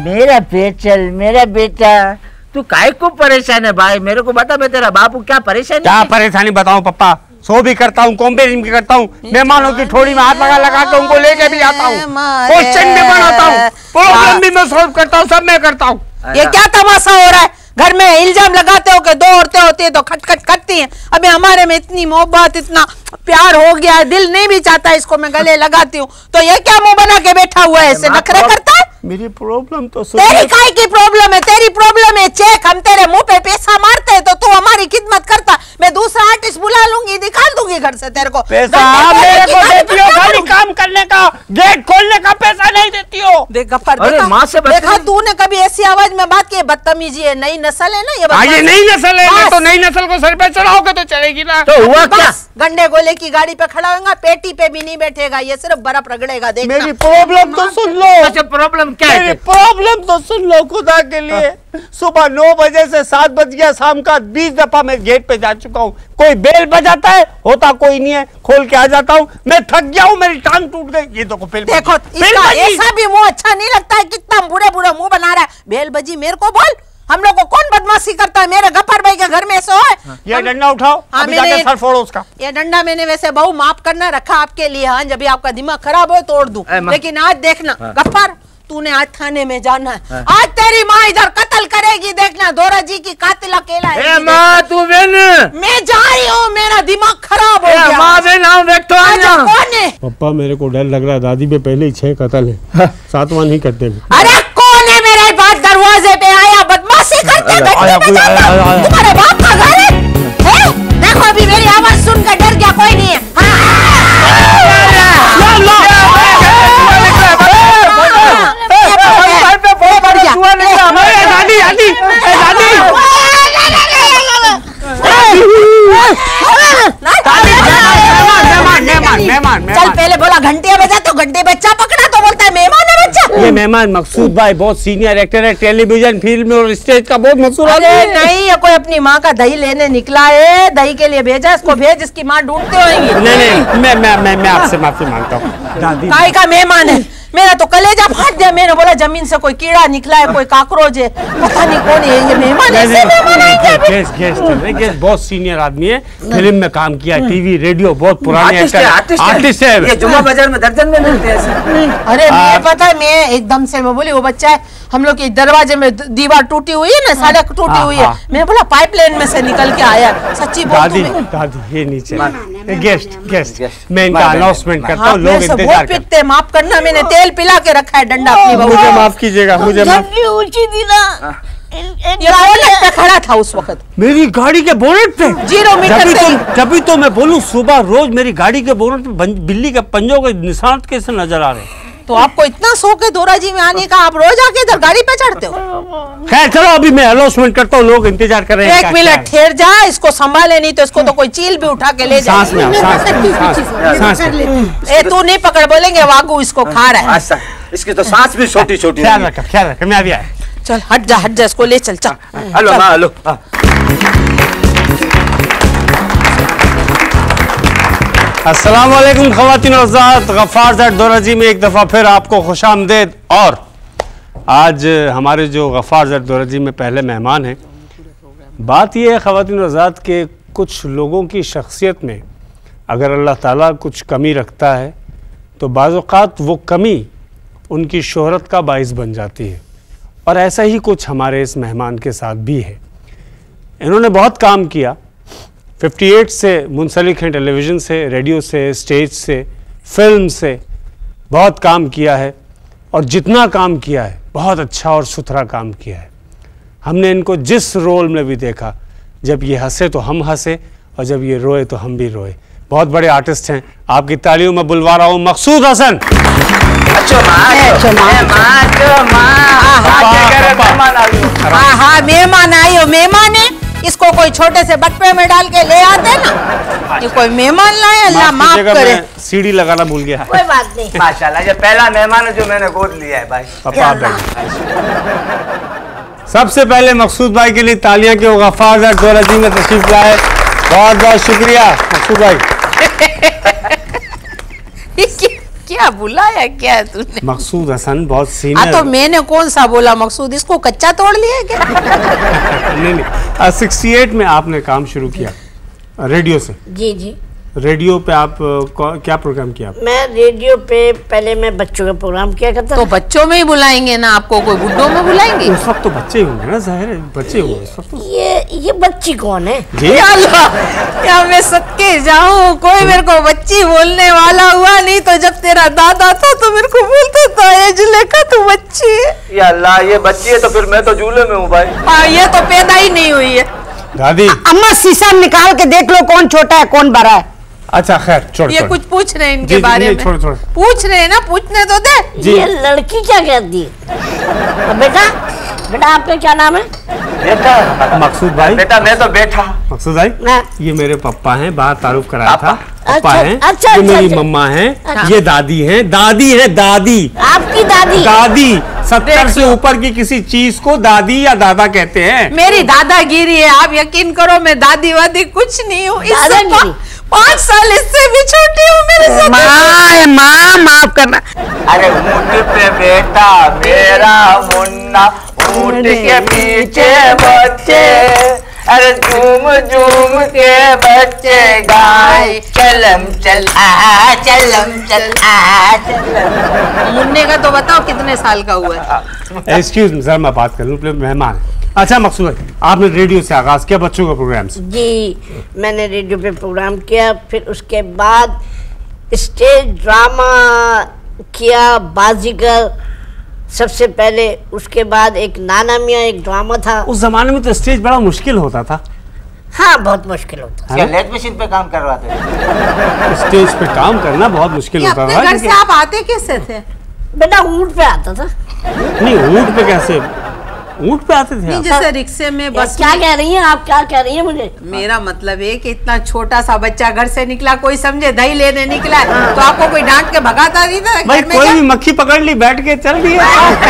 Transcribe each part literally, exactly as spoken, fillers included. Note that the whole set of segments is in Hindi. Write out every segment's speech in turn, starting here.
मेरा बेचल, मेरा बेटा, तू काहे को परेशान है भाई? मेरे को बता, मैं तेरा बापू क्या परेशानी? क्या परेशानी बताऊं पप्पा? सो भी करता हूँ, कॉम्पेरिंग भी करता हूँ, मेहमानों की थोड़ी में हाथ लगा लगा के उनको लेके भी आता हूँ, क्वेश्चन भी बनाता हूँ, प्रॉब्लम भी मैं सॉल्व करता हूँ, सब मैं करता हूँ। ये क्या तमाशा हो रहा है? घर में इल्जाम लगाते हो कि दो औरतें होती है तो खटखट करती हैं। अभी हमारे में इतनी मोहब्बत, इतना प्यार हो गया है, दिल नहीं भी चाहता इसको मैं गले लगाती हूँ, तो ये क्या मुंह बना के बैठा हुआ है, ऐसे नखरे करता है? मेरी प्रॉब्लम तो सुन। तेरी काय की प्रॉब्लम है? तेरी प्रॉब्लम है चेक, हम तेरे मुंह पे पैसा मारते हैं तो तू हमारी खिदमत करता। मैं दूसरा आर्टिस्ट बुला लूंगी, निकाल दूंगी घर से तेरे को। पैसा मेरे को देती हो खाली काम करने का, गेट खोलने का पैसा नहीं देती हो। देख गफ्फार, देखा, देखा तूने कभी ऐसी आवाज में बात की? बदतमीजी है, नई नस्ल है ना ये। ये नई नस्ल है तो नई नस्ल को सर पे चढ़ाओगे तो चलेगी ना। तो हुआ क्या? गंडे गोले की गाड़ी पे खड़ा होगा, पेटी पे भी नहीं बैठेगा, ये सिर्फ बर्फ रगड़ेगा। देख मेरी प्रॉब्लम तो सुन लो। अच्छा प्रॉब्लम क्या है? मेरी प्रॉब्लम तो सुन लो खुदा के लिए। सुबह नौ बजे से सात बज गया, शाम का बीस दफा मैं गेट पे जा चुका हूँ, कोई बेल बजाता है, होता कोई नहीं है, खोल के आ जाता हूँ, मैं थक गया हूँ, मेरी टांग टूट गई। ये देखो बेल, देखो इसका ऐसा भी मुंह अच्छा नहीं लगता है, कितना बुरे बुरे मुंह बना रहा है। बेल बजी मेरे को बोल, हम लोग को कौन बदमाशी करता है? मेरे गफ्फार भाई के घर में ऐसा है। ये डंडा उठाओ, हाँ, अभी जाके सर फोड़ो उसका। ये डंडा मैंने वैसे बहु माफ करना रखा आपके लिए, हाँ, जब आपका दिमाग खराब हो तोड़ दूं, लेकिन आज देखना गफ्फार, तूने आज थाने में जाना है। आज तेरी माँ इधर कत्ल करेगी, देखना। दोरा जी की कातिल अकेला है। माँ तू बहन, मैं जा रही हूँ, मेरा दिमाग खराब हो गया। माँ बहन आओ, बैठो। कौन है? पप्पा मेरे को डर लग रहा है, दादी पे पहले ही छह कत्ल है, सातवां नहीं करते। अरे कौन है मेरे पास दरवाजे पे आया? बदमाशी करते तुम्हारे बाप का घर है? देखो अभी मेरी आवाज सुनकर डर गया, कोई नहीं है। चल पहले बोला घंटे बजा, तो घंटे बच्चा पकड़ा तो बोलता है मेहमान है बच्चा। ये मेहमान मकसूद भाई बहुत सीनियर एक्टर है, टेलीविजन फिल्म और स्टेज का बहुत मशहूर आदमी है। नहीं, ये कोई अपनी माँ का दही लेने निकला है, दही के लिए भेजा, इसको भेज, इसकी माँ ढूंढते होंगी। नहीं नहीं मैं मैं मैं, मैं आपसे माफी मांगता हूँ दादी। काय का मेहमान है? मेरा तो कलेजा फाट गया, मैंने बोला जमीन से कोई कीड़ा निकला है, कोई काकरोच है, पता नहीं कौन है ये मेहमान। ऐसे मेहमान आएंगे? गेस्ट गेस्ट है, गेस्ट बहुत सीनियर आदमी है, फिल्म में काम किया है, टीवी रेडियो, बहुत पुराने एक्टर, आर्टिस्ट है। ये जुम्मा बाजार में दर्जन में मिलते हैं। अरे मैं पता है, मैं एकदम से मैं बोली वो बच्चा है, हम लोग के दरवाजे में दीवार टूटी हुई है ना, सड़क टूटी हुई है, मैं बोला पाइपलाइन में से निकल के आया। सच्ची दादी दादी ये नीचे गेस्ट गेस्ट मैं इनका अनाउंसमेंट करता हूँ, लोग इंतजार करते हैं। माफ करना, मैंने तेल पिला के रखा है डंडा अपनी बहू। मुझे माफ कीजिएगा, मुझे माफ। ये खड़ा था उस वक्त मेरी गाड़ी के बोनट पे, जीरो मीटर पे। तभी तो मैं बोलूं सुबह रोज मेरी गाड़ी के बोनट पे बिल्ली के पंजों के निशान कैसे नजर आ रहे हैं। तो आपको इतना शौक है दोरा जी में आने का, आप रोज आके इधर गाड़ी पे चढ़ते हो? खैर चलो अभी मैं अनाउंसमेंट करता हूँ, लोग इंतजार कर रहे हैं। एक मिनट ठहर जा, इसको संभाले नहीं तो इसको तो कोई चील भी उठा के ले जाए। सांस में सांस सांस सांस ए तू नहीं पकड़, बोलेंगे वागू इसको खा रहा है। इसकी तो सांस भी छोटी छोटी। ख्याल रखा ख्याल रखा, मैं अभी आया। चल हट जा हट जा, इसको ले चल। चल हेलो माँ, हेलो। अस्सलाम वालेकुम ख़वातीन और हज़रात, गफ़्फ़ार ज़ैड दोरा जी में एक दफ़ा फिर आपको खुशामदीद। और आज हमारे जो गफ़्फ़ार ज़ैड दोरा जी में पहले मेहमान हैं, बात यह है ख़वातीन और हज़रात के कुछ लोगों की शख्सियत में अगर अल्लाह ताला कुछ कमी रखता है तो बाज़ औक़ात वो कमी उनकी शोहरत का बाइस बन जाती है, और ऐसा ही कुछ हमारे इस मेहमान के साथ भी है। इन्होंने बहुत काम किया, अट्ठावन से मुंसलिक हैं, टेलीविज़न से, रेडियो से, स्टेज से, फिल्म से बहुत काम किया है, और जितना काम किया है बहुत अच्छा और सुथरा काम किया है। हमने इनको जिस रोल में भी देखा, जब ये हंसे तो हम हंसे और जब ये रोए तो हम भी रोए। बहुत बड़े आर्टिस्ट हैं, आपकी तालियों में बुलवा रहा हूँ मकसूद हसन। मेहमान आई हो, मेहमान है, इसको कोई छोटे से बटवे में डाल के ले आते ना, ये कोई मेहमान लाए, अल्लाह माफ करे। सीढ़ी लगाना भूल गया। कोई बात नहीं, माशाल्लाह ये पहला मेहमान है जो मैंने गोद लिया है भाई। पापा सबसे पहले मकसूद भाई के लिए तालियां के गफ़्फ़ार ज़ैड दोरा जी में तशरीफ लाए, बहुत बहुत शुक्रिया मकसूद भाई। क्या बुलाया क्या तूने? मकसूद हसन बहुत हाँ सीनियर। तो मैंने कौन सा बोला मकसूद, इसको कच्चा तोड़ लिया क्या? नहीं नहीं, सिक्सटी एट में आपने काम शुरू किया रेडियो से। जी जी। रेडियो पे आप कौ- क्या प्रोग्राम किया? मैं रेडियो पे पहले मैं बच्चों का प्रोग्राम किया करता तो था। बच्चों में ही बुलाएंगे ना आपको, कोई बुड्ढों में बुलाएंगे? उस वक्त तो बच्चे ही होंगे ना, जाहिर है बच्चे होंगे इस वक्त तो। ये ये बच्ची कौन है? जी या अल्लाह, या मैं सदके जाऊं, कोई मेरे को बच्ची बोलने वाला हुआ नहीं तो जब तेरा दादा था तो मेरे को बोलता था ये जिलेका तू बच्ची है। या अल्लाह, ये बच्ची है तो फिर मैं तो झूले में हूँ भाई। हाँ, ये तो पैदा ही नहीं हुई है। दादी अम्मा शीशा निकाल के देख लो कौन छोटा है कौन बड़ा है। अच्छा खैर छोड़ ये छोड़। कुछ पूछ रहे हैं इनके जी, जी, बारे नहीं, में। छोड़, छोड़। पूछ रहे हैं ना, पूछने तो दे। जी। ये लड़की क्या कहती है? अब बेटा बेटा आपका क्या नाम है? बेटा मकसूद भाई, बेटा मैं तो बैठा। मकसूद भाई हाँ। ये मेरे पप्पा हैं, बाहर तारुफ कराया था। पापा? पप्पा अच्छा, हैं, अच्छा, ये अच्छा, मेरी अच्छा। मम्मा हैं, अच्छा। ये दादी हैं, दादी है दादी। आपकी दादी? दादी सत्तर से ऊपर की किसी चीज को दादी या दादा कहते हैं। मेरी दादागिरी है, आप यकीन करो मैं दादी वादी कुछ नहीं हूँ। इससे दादागिरी? पा- पाँच साल इससे भी छोटी हूँ मेरे से। माँ माँ माफ करना। अरे ऊँट पे बेटा मेरा मुन्ना, ऊँट के पीछे बच्चे, अरे झूम झूम के बच्चे गाए, चलम चल आ चलम चल आ चलम। मुन्ने का तो बताओ कितने साल का हुआ है? एक्सक्यूज मी सर, मैं बात कर लूँ, मेहमान है। अच्छा मकसूद भाई, आपने रेडियो से आगाज किया बच्चों का प्रोग्राम से। जी, मैंने रेडियो पे प्रोग्राम किया, फिर उसके बाद स्टेज ड्रामा किया, बाजीगर सबसे पहले, उसके बाद एक नाना मियाँ एक ड्रामा था। उस जमाने में तो स्टेज बड़ा मुश्किल होता था। हाँ बहुत मुश्किल होता। क्या लेथ मशीन पे काम करवाते हैं? स्टेज पे काम करना बहुत मुश्किल ये होता अपने था। घर से क्योंकि- आप आते कैसे थे? बेटा ऊँट पे आता था। नहीं ऊँट पे कैसे, ऊँट पे आते थे नहीं आप? जैसे रिक्शे में, बस क्या में। कह रही हैं आप? क्या कह रही हैं मुझे? मेरा मतलब है कि इतना छोटा सा बच्चा घर से निकला, कोई समझे दही लेने निकला है, तो आपको कोई डांट के भगाता नहीं था? भाई घर में कोई क्या? भी मक्खी पकड़ ली, बैठ के चल दिया।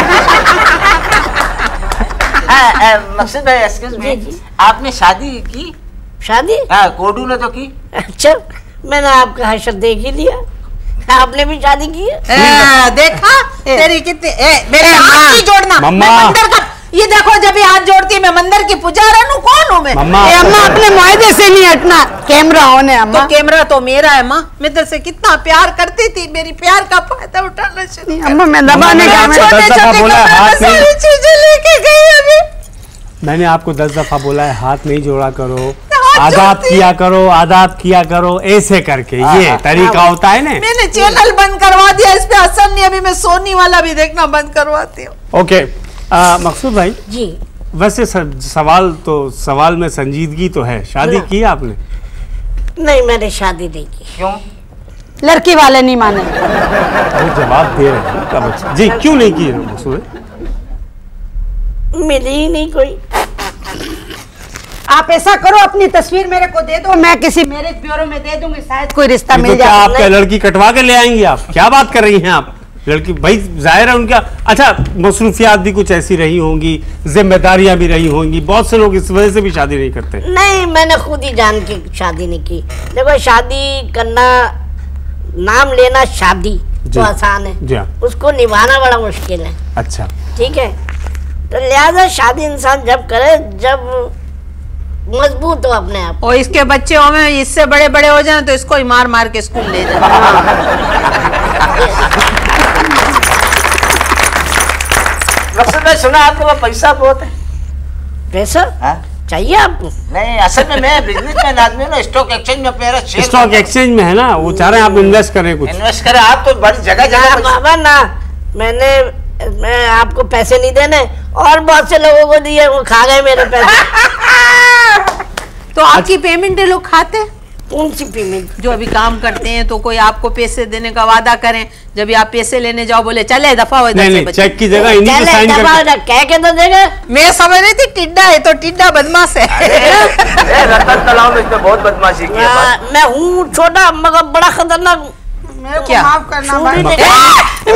मकसूद भाई एक्सक्यूज जी, मी, जी। आपने शादी की? शादी? हाँ, कोडू ने तो की। अच्छा, मैंने आपका हशर देख ही लिया। आपने भी शादी की है? ए, देखा तेरी कितनी ए, मेरे हाथ नहीं जोड़ना। मम्मा। मैं मंदिर का, ये देखो जब ये हाथ जोड़ती है मैं मंदिर की पुजारा हूँ, कौन हूँ मैं? मम्मा ए, अम्मा अपने मुआहदे से नहीं हटना, कैमरा ऑन है अम्मा। तो कैमरा तो मेरा है माँ, मैं तेरे से कितना प्यार करती थी, मेरी प्यार का फायदा उठाना शुरू कर। अम्मा मैं दबाने मम्मा, का मैं- मैं छोटे दस दफा छोटे बोला है, कपड़े में हाथ नहीं- सारी चीजें लेके गई अभी। मैंने आपको दस दफा बोला है हाथ नहीं जोड़ा करो, हाथ आदाब जोड़ती किया करो, आदाब किया करो, ऐसे करके ये तरीका होता है ना। मैंने चैनल बंद करवा दिया, इस पे असर नहीं, अभी मैं सोनी वाला भी देखना बंद करवाती हूँ। ओके मकसूद भाई, जी। वैसे स- सवाल तो सवाल में संजीदगी तो है, शादी ना। की आपने? नहीं, मैंने शादी नहीं की। क्यों? लड़की वाले नहीं माने। वो जवाब दे रहे हैं कब अच्छा। जी क्यों नहीं की है मकसूद? मिली ही नहीं कोई। आप ऐसा करो अपनी तस्वीर मेरे को दे दो, मैं किसी मैरिज ब्यूरो में दे दूंगी, शायद कोई रिश्ता तो मिल क्या जाए। आप क्या लड़की कटवा के ले आएंगी? आप क्या बात कर रही हैं आप? लड़की भाई जाहिर है उनका, अच्छा मसरूफियात भी कुछ ऐसी रही होंगी, जिम्मेदारियां भी रही होंगी, बहुत से लोग इस वजह से भी शादी नहीं करते। नहीं, मैंने खुद ही जान के शादी नहीं की। देखो, शादी करना, नाम लेना शादी जी। तो आसान है, जी हाँ। उसको निभाना बड़ा मुश्किल है। अच्छा ठीक है, तो लिहाजा शादी इंसान जब करे जब मजबूत हो अपने आप। और इसके बच्चे हो में इससे बड़े बड़े हो जाए तो इसको ही मार मार के स्कूल ले जाए। मकसूद भाई सुना आपके पास पैसा बहुत है? पैसा हाँ? चाहिए आपको? नहीं, असल में मैं बिजनेसमैन आदमी हूँ ना, स्टॉक एक्सचेंज में मेरा शेयर स्टॉक एक्सचेंज में है ना, वो चाह रहे हैं आप इन्वेस्ट करें कुछ। इन्वेस्ट करें आप तो बड़ी जगह ना जगह पैसा- बाबा ना, मैंने मैं आपको पैसे नहीं देने, और बहुत से लोगों को दिए, वो खा गए मेरे पैसे। तो आपकी पेमेंट ये लोग खाते हैं? कौन सी पेमेंट? जो अभी काम करते हैं तो कोई आपको पैसे देने का वादा करें, जब भी आप पैसे लेने जाओ बोले चले दफा हो इधर नहीं से नहीं, बच्चे। चेक की जगह इन्हीं को चले, साइन दबा कर। दे, कह के तो देगा। मैं समझ रही थी टिड्डा है तो टिड्डा बदमाश है। ए, रतन तालाब में इसने बहुत बदमाशी की है। हाँ, मैं हूँ छोटा मगर बड़ा खतरनाक। क्या? माफ करना सुन भाई। नहीं नहीं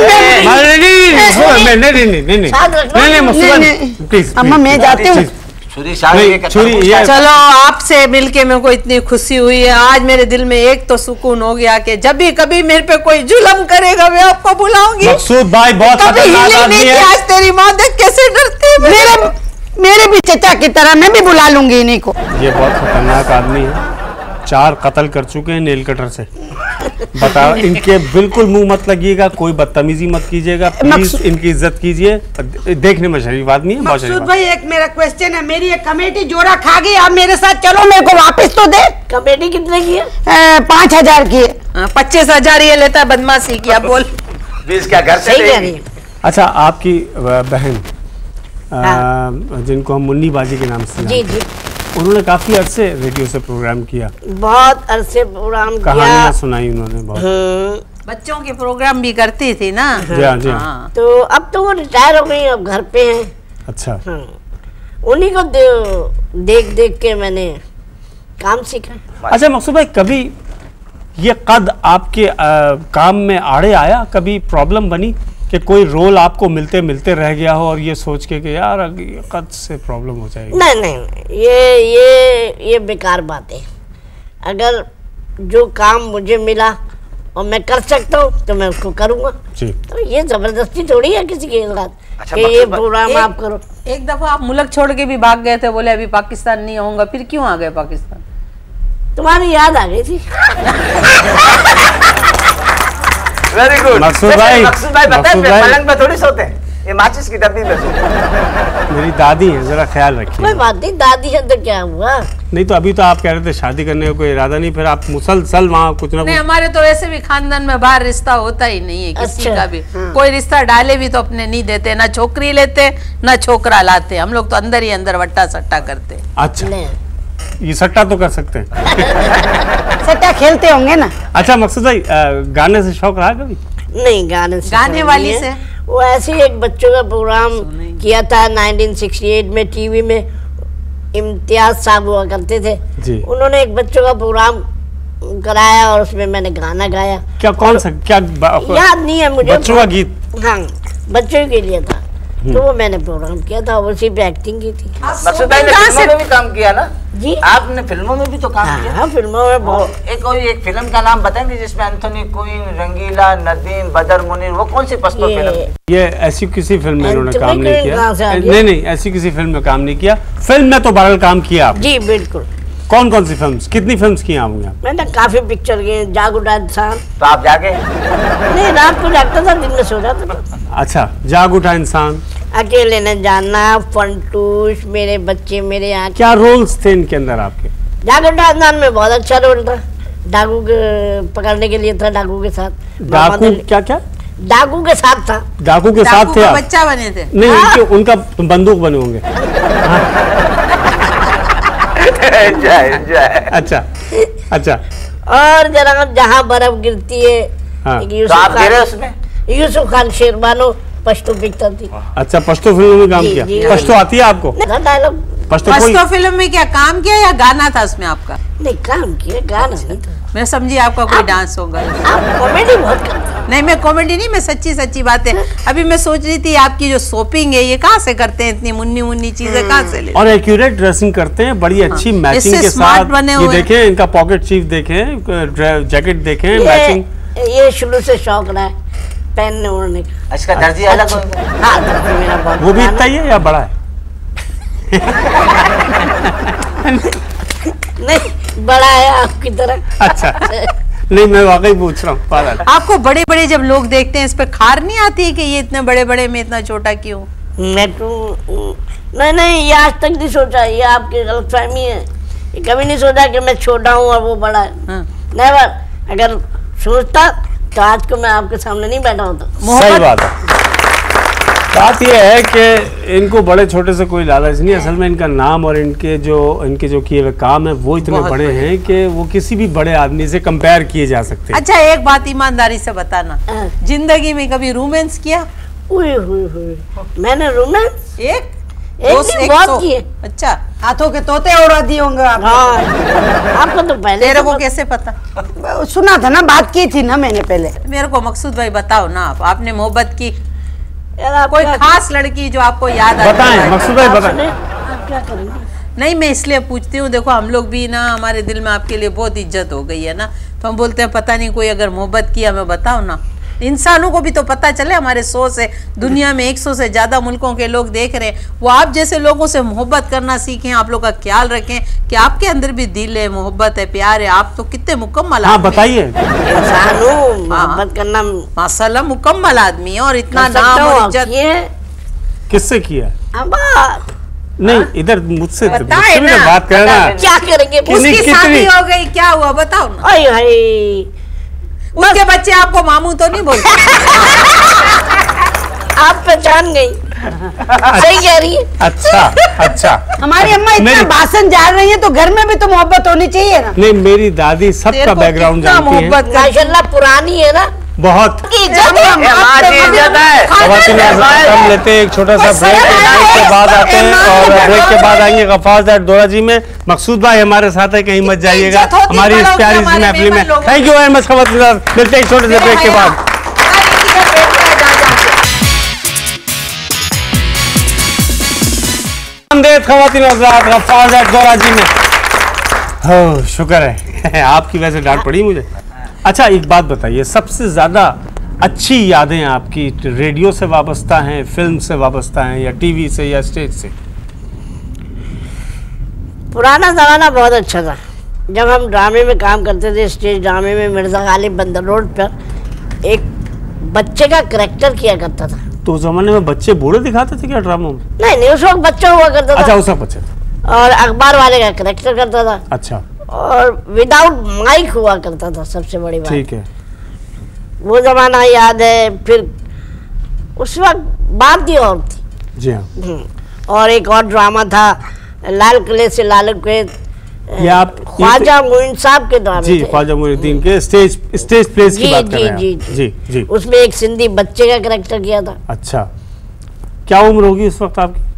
नहीं नहीं नहीं नहीं नहीं नहीं साथ रखना। नहीं नहीं नहीं, मकसूद नहीं। प्लीज अम्मा मैं जाती हूँ। छुरी शायद ये नहीं छुरी ये चलो आपसे मिलके मेरे को इतनी खुशी हुई है। आज मेरे दिल में एक तो सुकून हो गया कि जब भी कभी मेरे पे कोई जुल्म करेगा मैं आपको बुलाऊंगी। मकसूद भाई बहुत कभी खतरनाक हिली आदमी नहीं थी, है। आज तेरी माँ देख कैसे डरती है। मेरे मेरे भी चचा की तरह मैं भी बुला लूंगी इन्हीं को। ये बहुत खतरनाक आदमी है, चार कत्ल कर चुके हैं नेल कटर से। बताओ, इनके बिल्कुल मुंह मत लगिएगा, कोई बदतमीजी मत कीजिएगा, प्लीज इनकी इज्जत कीजिए। देखने में शरीफ आदमी है, बहुत शरीफ मकसूद आदमी। भाई एक मेरा क्वेश्चन है, मेरी एक कमेटी जोरा खा गई, आप मेरे साथ चलो, मेरे को वापस तो दे। कमेटी कितने की है? अ, पाँच हजार की है। पच्चीस हजार ये लेता है बदमाशी की। अब बोल बीस क्या घर से सही कह लेगी? रही है। अच्छा, आपकी अ, बहन अ, जिनको हम मुन्नी बाजी के नाम से जी जानते हैं, जी उन्होंने काफी अरसे रेडियो से प्रोग्राम किया, बहुत अरसे प्रोग्राम किया। कहानियां सुनाई उन्होंने बहुत। हम्म, बच्चों के प्रोग्राम भी करती थी ना। जी हाँ जी हाँ। हाँ। तो अब तो वो रिटायर हो गई, अब घर पे हैं। अच्छा, हाँ, उन्हीं को दे, देख देख के मैंने काम सीखा। अच्छा मकसूद भाई, कभी ये कद आपके अ, काम में आड़े आया? कभी प्रॉब्लम बनी कि कोई रोल आपको मिलते मिलते रह गया हो और ये सोच के कि यार अग- ये कद से प्रॉब्लम हो जाएगी? नहीं नहीं, ये ये ये बेकार बात है। अगर जो काम मुझे मिला और मैं कर सकता हूँ तो मैं उसको करूँगा। जी, तो ये जबरदस्ती थोड़ी है किसी के साथ अच्छा, कि ये मकसूद भाई, प्रोग्राम एक- आप करो। एक दफा आप मुल्क छोड़ के भी भाग गए थे, बोले अभी पाकिस्तान नहीं आऊंगा, फिर क्यों आ गए पाकिस्तान? तुम्हारी याद आ गई थी। Very good. मकसूद भाई, मकसूद भाई बताए मकसूद भाई। पलंग पे थोड़ी सोते हैं, ये माचिस की डब्बी में सोते हैं। मेरी दादी है, जरा ख्याल रखिए। कोई बात नहीं, दादी है तो क्या हुआ। नहीं तो अभी तो आप कह रहे थे शादी करने का कोई इरादा नहीं, फिर आप मुसलसल वहाँ कुछ ना नहीं, कुछ। हमारे तो ऐसे भी खानदान में बाहर रिश्ता होता ही नहीं है किसी अच्छा, का भी। हाँ। कोई रिश्ता डाले भी तो अपने नहीं देते, ना छोकरी लेते ना छोकरा लाते। हम लोग तो अंदर ही अंदर वट्टा सट्टा करते। अच्छा, नहीं, ये सट्टा तो कर सकते हैं। सट्टा खेलते होंगे ना। अच्छा मकसूद भाई, अ, गाने से शौक रहा कभी? नहीं गाने से गाने शौक वाली नहीं से? है। वो ऐसे ही एक बच्चों का प्रोग्राम किया था नाइनटीन सिक्सटी एट में टीवी में। इम्तियाज साहब हुआ करते थे, जी। उन्होंने एक बच्चों का प्रोग्राम कराया और उसमें मैंने गाना गाया। क्या कौन सा क्या ब- याद नहीं है मुझे। बच्चों का गीत? हाँ, बच्चों के लिए था, तो वो मैंने प्रोग्राम किया था, उसी पे एक्टिंग की थी। मकसूद भाई ने कहाँ फिल्मों से- में भी काम किया ना? जी आपने फिल्मों में भी तो काम किया। हाँ, फिल्मों में बहुत। वो एक कोई एक फिल्म का नाम बताएंगे जिसमें एंथोनी क्वीन, रंगीला, नदीम, बदर मुनीर, वो कौन सी पस्तो फिल्म? ये ये ऐसी किसी फिल्म में इन्होंने एंथोनी काम नहीं क्वीन कहाँ से आ किया? गया? नहीं नहीं, ऐसी किसी फिल्म में काम नहीं किया। फिल्म में तो बहरहाल काम किया आप। जी बिल्कुल, कौन कौन सी फिल्म, कितनी फिल्म की होंगी आप? मैंने काफी पिक्चर किए। जाग उठा इंसान, तो आप जाके नहीं रात को जागता था, दिन में सो जाता था। अच्छा, जाग उठा इंसान, अकेले न जाना, फंटूश, मेरे बच्चे मेरे यहाँ। क्या रोल्स थे इनके अंदर आपके? जाग उठा इंसान में बहुत अच्छा रोल था। डाकू के पकड़ने के लिए था, डाकू के साथ। डाकू मोहम्मद अली- क्या क्या? डाकू के साथ था। डाकू के डाकू साथ थे का आप? बच्चा बने थे। नहीं, उनके उनका बंदूक बने होंगे। Enjoy enjoy. अच्छा अच्छा, और जरा जहाँ बर्फ गिरती है, हाँ। एक तो यूसुफ आप गिरे खान, उसमें? यूसुफ खान शेरबानो पश्तो पिक्चर थी। अच्छा, पश्तो फिल्म में काम जी, किया? जी। पश्तो आती है आपको? डायलॉग पश्तो कोई? पश्तो फिल्म में क्या काम किया या गाना था उसमें आपका? नहीं, काम किया, गाना नहीं था। मैं समझी आपका कोई डांस होगा। आप कॉमेडी बहुत करते हैं। नहीं, मैं कॉमेडी नहीं, मैं सच्ची सच्ची बात है। अभी मैं सोच रही थी आपकी जो शॉपिंग है ये कहाँ से करते हैं? इतनी मुन्नी मुन्नी चीजें कहाँ से ले? और एक्यूरेट ड्रेसिंग करते हैं, बड़ी अच्छी मैचिंग इससे के smart साथ। बने ये हुए हैं। देखें, इनका पॉकेट चीफ देखें, जैकेट देखें, मैचिंग। ये ये शुरू से शौक रहा है पहनने ओढ़ने का। इसका दर्जी अलग होगा। हाँ, दर्जी मेरा बहुत वो भी पुराना। इतना ही है या बड़ा है? नहीं, बड़ा है आपकी तरह। अच्छा, नहीं मैं वाकई पूछ रहा हूँ पागल। आपको बड़े बड़े जब लोग देखते हैं इस पे खार नहीं आती है कि ये इतने बड़े बड़े में इतना छोटा क्यों? मैं तो नहीं नहीं, ये आज तक नहीं सोचा, ये आपकी गलतफहमी है। ये कभी नहीं सोचा कि मैं छोटा हूँ और वो बड़ा है। हाँ। नेवर। अगर सोचता तो आज को मैं आपके सामने नहीं बैठा होता। सही बात है। बात यह है कि इनको बड़े छोटे से कोई लालच नहीं, असल में इनका नाम और इनके जो इनके जो किए हुए काम है वो इतने बहुत बड़े हैं कि वो किसी भी बड़े आदमी से कंपेयर किए जा सकते हैं। अच्छा, एक बात ईमानदारी से बताना, हाँ। जिंदगी में कभी रोमांस किया? उई हुई हुई, मैंने रोमांस एक एक दो नहीं, एक बहुत सौ। किए। अच्छा, हाथों के तोते उड़ा दिए होंगे आप। हाँ, आपको तो पहले तेरे से को पता- कैसे पता? सुना था ना, बात की थी ना मैंने पहले। मेरे को मकसूद भाई बताओ ना, आप आपने मोहब्बत की यार, आप कोई क्या- खास लड़की जो आपको याद आती बताएं है? मकसूद भाई, आप बताएं। सुने? आप क्या करेंगे? नहीं, मैं इसलिए पूछती हूँ, देखो हम लोग भी ना, हमारे दिल में आपके लिए बहुत इज्जत हो गई है ना, तो हम बोलते हैं पता नहीं कोई अगर मोहब्बत किया, मैं बताओ ना, इंसानों को भी तो पता चले। हमारे सौ से दुनिया में एक सौ से ज्यादा मुल्कों के लोग देख रहे हैं, वो आप जैसे लोगों से मोहब्बत करना सीखें, आप लोग का ख्याल रखें कि आपके अंदर भी दिल है, मोहब्बत है, प्यार है। आप तो कितने मुकम्मल हाँ आदमी हैं। बताइए। इंसान हूँ, मोहब्बत करना माशाल्लाह मुकम्मल आदमी है, और इतना कर सकता नाम और हूँ, इज्जत। किए? किससे किया? अब नहीं, इधर मुझसे बताए मुझसे भी ना, बात करना। क्या करेंगे? कितनी- उसकी कितनी- शादी हो गई, क्या हुआ बताओ ना। अरे हाय, उसके बच्चे आपको मामू तो नहीं बोलते? आप पहचान गई, सही कह रही है। अच्छा अच्छा। हमारी अम्मा इतना मेरी- भाषण जा रही है तो घर में भी तो मोहब्बत होनी चाहिए ना। नहीं, मेरी दादी तेरे सबका को बैकग्राउंड कितना जानती है मोहब्बत करती माशाल्लाह पुरानी है ना, बहुत। हमारी इज्जत है। खवातीन हम लेते हैं एक छोटा सा ब्रेक, ब्रेक के बाद आते हैं, और ब्रेक के बाद आएंगे गफ्फार ज़ैड दोरा जी में। मकसूद भाई हमारे साथ है, कहीं मत जाइएगा इज्जत होती हमारी इस बड़ा प्यारी होता है सी हमारे महफिल में। मेहमान लोगों थैंक यू वेरी मच खवातीन, मिलते हैं एक छोटे से ब्रेक के बाद। खवातीन हज़रात, गफ्फार ज़ैड दोरा जी में। हो शुक्र है आपकी वजह से डांट पड़ी मुझे। अच्छा एक बात बताइए, सबसे ज़्यादा अच्छी यादें आपकी रेडियो से वाबस्ता हैं, फिल्म से वाबस्ता हैं, या टीवी से, या स्टेज से? पुराना जमाना बहुत अच्छा था। जब हम ड्रामे में काम करते थे, स्टेज ड्रामे में, मिर्जा गालिब बंदर रोड पर एक बच्चे का करैक्टर किया करता था। तो उस जमाने में बच्चे बूढ़े दिखाते थे क्या ड्रामों में? नहीं नहीं, उस वक्त बच्चा हुआ करता था। अच्छा उस वक्त बच्चे थे। और अखबार वाले का करैक्टर करता था, अच्छा और विदाउट माइक हुआ करता था, सबसे बड़ी बात। ठीक है। वो जमाना याद है। फिर उस वक्त बात ही और थी। जी हाँ। हम्म। और एक और ड्रामा था, लाल किले से लाल कुएं, ये आप ख्वाजा मोइन साहब के ड्रामे जी थे। ख्वाजा मोइनुद्दीन के स्टेज स्टेज प्लेस की जी, बात कर जी, रहे हैं जी, आप। जी जी। उसमें एक सिंधी बच्चे का करैक्टर किया था। अच्छा, क्या उम्र होगी उस वक्त आपकी?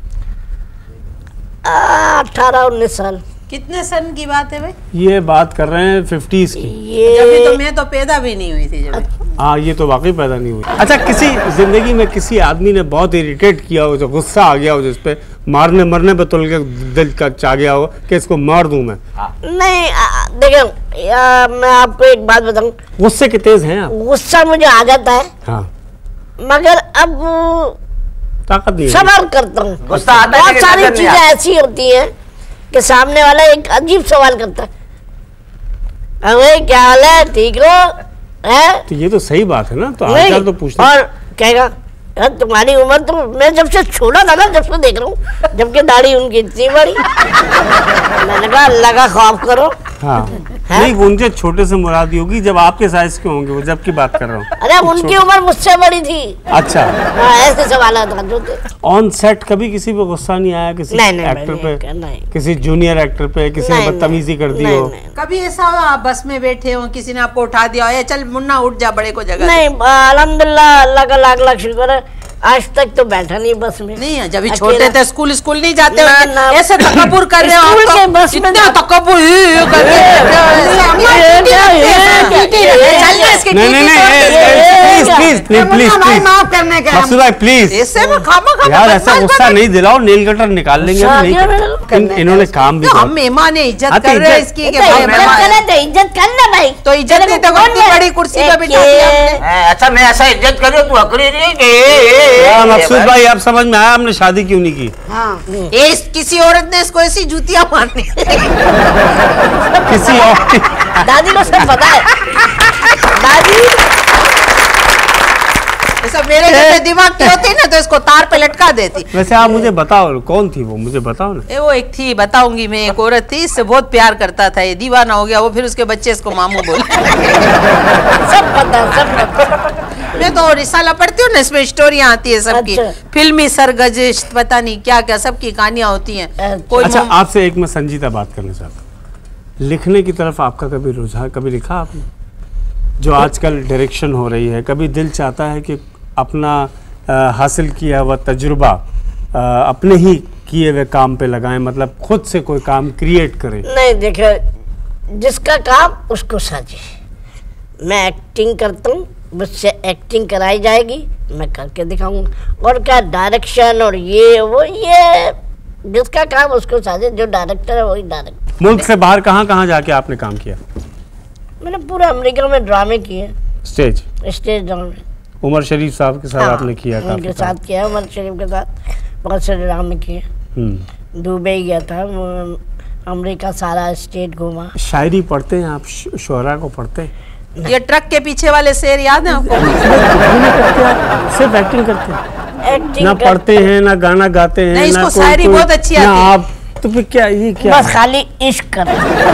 अठारह उन्नीस साल। कितने सन की बात है भाई? ये बात कर रहे हैं फिफ्टीज की। जब तो ये मैं तो पैदा भी नहीं हुई थी जब। हाँ ये तो वाकई पैदा नहीं हुई। अच्छा, किसी जिंदगी में किसी आदमी ने बहुत इरिटेट किया हो, जो गुस्सा आ गया हो, जिस पे मारने मरने पे तुल के दिल का चाह गया हो कि इसको मार दूं मैं? नहीं, आ, देखो या, मैं आपको एक बात बताऊं, गुस्से के तेज हैं आप? गुस्सा मुझे आ जाता है, हाँ, मगर अब ताकत नहीं है। सबर करता हूँ। गुस्सा आता है बहुत लेकिन सारी नजर नहीं चीजें ऐसी होती हैं कि सामने वाला एक अजीब सवाल करता है, अरे क्या हाल है, ठीक हो? है? तो ये तो सही बात है ना, तो नहीं, हालचाल तो पूछना। और कहेगा यार तुम्हारी उम्र तो मैं जब से छोड़ा था ना, जब से देख रहा हूँ, जबकि दाढ़ी उनकी इतनी बड़ी। मैंने कहा अल्लाह का खौफ करो। हाँ, नहीं उनके छोटे से मुरादी होगी, जब आपके साइज के होंगे वो, जब की बात कर रहा हूँ। अरे उनकी उम्र मुझसे बड़ी थी। अच्छा, हाँ, ऐसे सवाल आता जो थे। ऑन सेट कभी किसी पे गुस्सा नहीं आया, किसी नहीं, नहीं, एक्टर नहीं, पे, नहीं। किसी जूनियर एक्टर पे, किसी ने नहीं, बदतमीजी कर दी नहीं, हो? नहीं, कभी ऐसा हो आप बस में बैठे हो, किसी ने आपको उठा दिया हो, "ए, चल मुन्ना उठ जा, बड़े को जगह दे"? नहीं, अल्हम्दुलिल्लाह, अल्लाह का लाख लाख शुक्र है, आज तक तो बैठा नहीं बस में। नहीं है, जब भी अकेला। छोटे थे स्कूल स्कूल नहीं जाते ना, हो, ना। ऐसे तकब्बुर कर रहे हो स्कूल आप के तो, बस में इतने जा- तकब्बुर ही ही कर रहे ये- हो। ये- अम्मा, ये- टीटी ये- लगती है, ये- टीटी ये- लगती है। ये- चल इसकी नहीं नहीं टीटी नहीं, तोड़ दे। प्लीज प्लीज प्लीज प्लीज भाई प्लीज माफ करने का मकसूद भाई प्लीज इससे मैं खामा खामा यार, ऐसा बदमाश गुस्सा बना- नहीं दिलाओ, नेल कटर निकाल लेंगे गुस्सा हम, नहीं आ गया करते। मेरे इन- इन्होंने काम भी तो हम किया। मेहमान है, इज्जत हाँ, तो कर रहे हैं इज्जत- इसकी कि तो भाई इज्जत मेहमान करे तो इज्जत कर ना भाई। तो इज्जत नहीं तो कौन इतनी है? बड़ी कुर्सी पे एक बिठा दिया ये- हमने। अच्छा मैं ऐसा इज्जत कर रही हूँ, तू अकड़ी नहीं हाँ, कि मकसूद भाई आप समझ में आया हमने शादी क्यों नहीं की? हाँ ये इस- किसी औरत ने इसको ऐसी जूतियां मारनी। किसी और दादी को सब पता है। दादी ऐसा मेरे जैसे दिमाग की होती ना तो इसको तार पे लटका देती। वैसे आप मुझे बताओ कौन थी वो, मुझे बताओ ना। ए वो एक थी, बताऊंगी मैं, एक औरत थी, इससे बहुत प्यार करता था, ये दीवाना हो गया वो, फिर उसके बच्चे इसको मामू बोले। सब पता, सब पता। मैं तो रिसाला पढ़ती हूँ ना, इसमें स्टोरियाँ आती है सबकी, अच्छा। फिल्मी सरगजिश, पता नहीं क्या क्या सबकी कहानियां होती हैं। अच्छा। कोई अच्छा, मोम- आपसे एक मैं संजीदा बात करना चाहता हूँ। लिखने की तरफ आपका कभी रुझान, कभी लिखा आपने? जो आजकल डायरेक्शन हो रही है, कभी दिल चाहता है कि अपना आ, हासिल किया हुआ तजुर्बा आ, अपने ही किए हुए काम पे लगाएं, मतलब खुद से कोई काम क्रिएट करें? नहीं देखो, जिसका काम उसको साझे। मैं एक्टिंग करता हूँ, मुझसे एक्टिंग कराई जाएगी, मैं करके दिखाऊंगा। और क्या डायरेक्शन और ये वो, ये जिसका काम उसको साझे, जो डायरेक्टर है वही डायरेक्टर। मुल्क से बाहर कहाँ कहाँ जाके आपने काम किया? मैंने पूरे अमेरिका में ड्रामे किए, स्टेज स्टेज ड्रामे। उमर शरीफ साहब के साथ हाँ, आपने किया? उनके काफी साथ किया, उमर शरीफ के साथ बहुत सारे ड्रामे किए। हम्म। दुबई गया था, वो अमेरिका सारा स्टेट घूमा। शायरी पढ़ते हैं आप? शोरा को पढ़ते हैं? ये ट्रक के पीछे वाले शेर याद है आपको? सिर्फ एक्टिंग करते हैं, एक्टिंग ना कर- पढ़ते हैं ना गाना गाते हैं? नहीं, ना इसको कोई- शायरी कोई- बहुत अच्छी ना आती है। आप तो फिर क्या ये क्या बस खाली इश्क कर।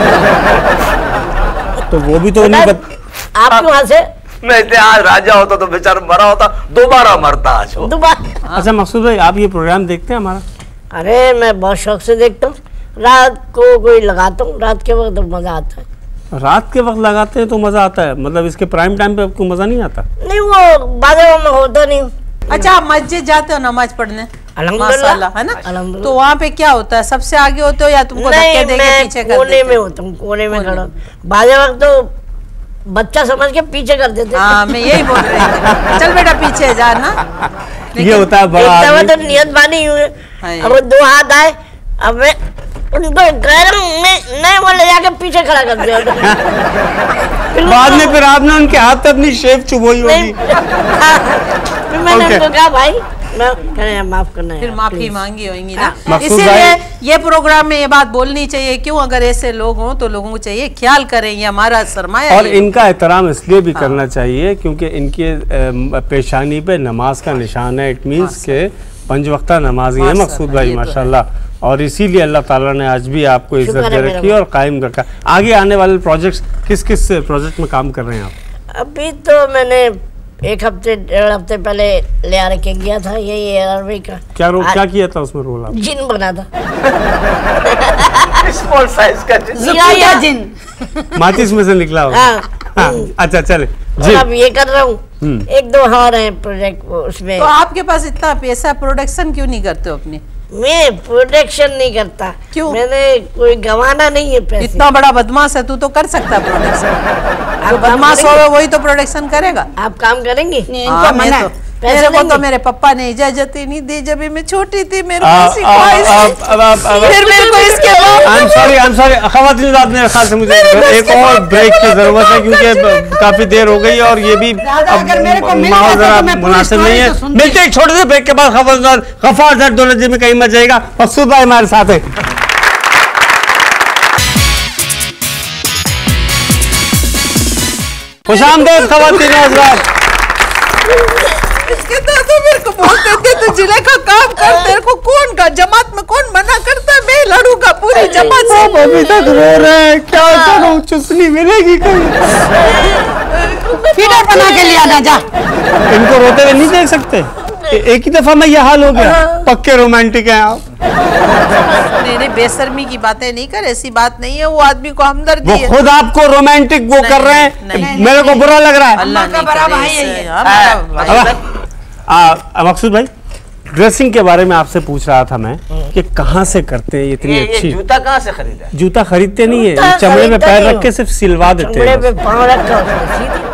तो वो भी तो नहीं बत... आप वहां से मैं इतिहास राजा होता तो बेचारा मरा होता, दोबारा मरता आज वो। दोबारा। अच्छा मकसूद भाई, आप ये प्रोग्राम देखते हैं हमारा? अरे मैं बहुत शौक से देखता हूँ, रात को कोई लगाता हूँ, रात के वक्त मजा आता है। रात के वक्त लगाते हैं तो मजा आता है? मतलब इसके प्राइम टाइम पे आपको मजा नहीं आता? नहीं, वो बाजार में होता नहीं। अच्छा, आप मस्जिद जाते हो नमाज पढ़ने? अल्हम्दुलिल्लाह। माशाल्लाह, है ना? अल्हम्दुलिल्लाह। तो वहाँ पे क्या होता है, सबसे आगे होते हो या तुमको धक्के नहीं, दे के मैं पीछे कर कोने देते में हो? होता हूँ, कोने में खड़ा। बाजे वक्त तो बच्चा समझ के पीछे कर देते। हाँ, मैं यही बोल रही थी, चल बेटा पीछे जा ना। ये होता है बड़ा एक दफा आदमी। तो नियत बानी हुई है, हाँ, अब वो दो हाथ आए, अब मैं उनको कह रहा हूँ, मैं नहीं बोले, जाके पीछे खड़ा कर दिया। फिर बाद में उनको- फिर आपने उनके हाथ पे अपनी शेप चुभोई नहीं, होगी। फिर मैंने Okay. उनको कहा भाई मैं कह रहे हैं, माफ करना है फिर यार, माफी please। मांगी होंगी ना। मकसूद इसीलिए भाई- ये प्रोग्राम में ये बात बोलनी चाहिए, क्यों? अगर ऐसे लोग हों तो लोगों को चाहिए ख्याल करें, ये हमारा सरमाया और है। इनका एहतराम इसलिए भी करना चाहिए क्योंकि इनके अ, पेशानी पे नमाज का निशान है। इट मीन्स के पंज वक्ता नमाजी है मकसूद भाई, ये तो है। माशाल्लाह। और इसीलिए अल्लाह ताला ने आज भी आपको इज्जत शुक्र दे है मेरा रखी है और कायम रखा। आगे आने वाले प्रोजेक्ट्स किस किस प्रोजेक्ट में काम कर रहे हैं आप? अभी तो मैंने एक हफ्ते डेढ़ हफ्ते पहले ले आ के गया था, यही अरबी का। क्या रोल आज क्या किया था उसमें रोल आप? जिन बना था। स्मॉल साइज का जिन। जिया जिन माचिस में से निकला होगा। हाँ। हाँ, अच्छा चले और जी। अब ये कर रहा हूँ, हम्म। एक दो और हैं प्रोजेक्ट उसमें। तो आपके पास इतना पैसा, प्रोडक्शन क्यों नहीं करते हो अपनी? मैं प्रोडक्शन नहीं करता। क्यों? मैंने कोई गंवाना नहीं है पैसे। इतना बड़ा बदमाश है तू, तो कर सकता प्रोडक्शन। आप जो काम बदमाश करेंगे? होगा वही तो प्रोडक्शन करेगा। आप काम करेंगे? हाँ, मैं मना तो है। पैसे मेरे को तो देंगे? मेरे पापा ने इजाजत ही नहीं दी जब भी मैं छोटी थी। मेरे आ, को ऐसी आ, ख्वाहिश आ, थी। अब अब अब फिर मेरे को इसके बाद I am sorry I am sorry ख़वातीन हज़रात, मेरे ख्याल से मुझे एक और ब्रेक की जरूरत है क्योंकि काफी देर हो गई और ये भी दादा, अब अगर मेरे को मिल माहौल जाता जरा तो मैं पूरी मुनासिब story नहीं है। तो सुनती। मिलते हैं एक छोटे से ब्रेक के बाद। खबरदार गफ्फार जट दौलत जी में कहीं मत जाएगा। मकसूद भाई हमारे साथ है। खुशामदीद खवातीन हज़रात। इसके दादा मेरे को बोलते थे तू जिले का काम कर, तेरे को कौन का जमात में कौन मना करता है? मैं लड़ूंगा पूरी जमात से। अब अभी तक रो रहे हैं, क्या करूं? चुस्नी मिलेगी कहीं? फीडर बना के लिया ना जा। इनको रोते हुए नहीं देख सकते? ए- एक ही दफा में यह हाल हो गया। पक्के रोमांटिक हैं आप। नहीं नहीं, बेशर्मी की बातें नहीं कर, ऐसी बात नहीं है। वो आदमी को हमदर्दी वो है। खुद आपको रोमांटिक वो नहीं, कर रहे नहीं, हैं, नहीं, मेरे को बुरा लग रहा है। अल्लाह का नहीं बड़ा करे भाई है ऐसे। ये। हाँ, मेरा भाई। अब आ, मकसूद भाई, ड्रेसिंग के बारे में आपसे पूछ रहा था मैं कि कहाँ से करते हैं ये इतनी ये, ये अच्छी? जूता कहाँ से खरीदा है? जूता खरीदते नहीं है, जूता ये चमड़े में खरीदता पैर नहीं रख के हूँ। सिर्फ सिलवा देते चमड़े हैं पे बस। पाँव रखा उसमें सीधे।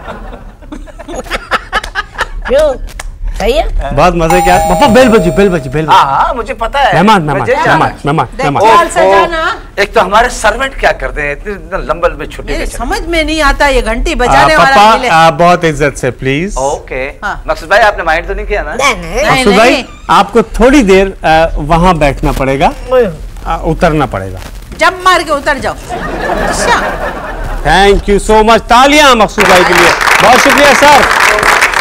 क्यों? सही है? बहुत मजे क्या पापा, बेल बजी बेल बजी बेल हाँ बजी। हाँ मुझे पता है। मेहमान मेहमान मुझे जाना मेहमान है। मेहमान देख, मेहमान। ख्याल से ओ, जाना। एक तो हमारे सर्वेंट क्या करते हैं, इतने इतने लंबे लंबे छुट्टी मेरी पे चले। समझ में नहीं आता, ये घंटी आ, बजाने वाला मिले। पापा आ, बहुत इज्जत से प्लीज। ओके हाँ। मकसूद भाई आपने माइंड तो नहीं किया ना? नहीं नहीं। नहीं, मकसूद भाई नहीं। आपको थोड़ी देर आ, वहाँ बैठना पड़ेगा, ओए, आ, उतरना पड़ेगा। जब मार के उतर जाओ। अच्छा, थैंक यू सो मच। तालियां मकसूद भाई के लिए, बहुत शुक्रिया सर।